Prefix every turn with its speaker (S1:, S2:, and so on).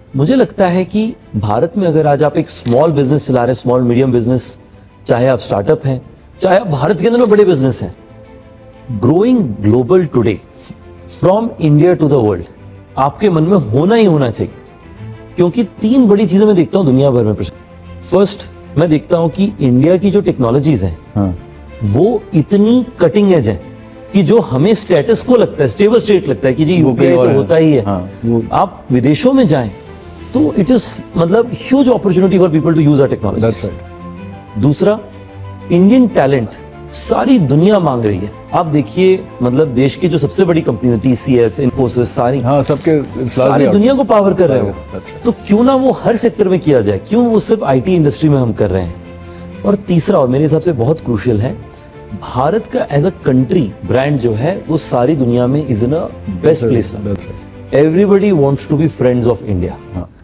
S1: मुझे लगता है कि भारत में अगर आज आप एक स्मॉल बिजनेस चला रहे हैं, स्मॉल मीडियम बिजनेस, चाहे आप स्टार्टअप हैं, चाहे आप भारत के अंदर में बड़े बिजनेस हैं, growing global today from India to the world आपके मन में होना ही होना चाहिए। क्योंकि 3 बड़ी चीजें मैं देखता हूं दुनिया भर में। फर्स्ट, मैं देखता हूं कि इंडिया की जो टेक्नोलॉजीज हैं वो इतनी कटिंग एज है कि जो हमें स्टेटस को लगता है, स्टेबल स्टेट लगता है कि जी यूपीआई तो होता ही है। आप विदेशों में जाएं तो इट इज मतलब huge opportunity for people to use our technology. दूसरा, इंडियन टैलेंट सारी दुनिया मांग रही है। आप देखिए मतलब देश की जो सबसे बड़ी कंपनी है, TCS, इन्फोसिस, सारी सारी दुनिया को पावर कर रहे हो, तो क्यों ना वो हर सेक्टर में किया जाए, क्यों वो सिर्फ IT इंडस्ट्री में हम कर रहे हैं। और तीसरा, और मेरे हिसाब से बहुत क्रूशियल है, भारत का एज अ कंट्री ब्रांड जो है वो सारी दुनिया में is in a best place. Everybody wants to be friends of India.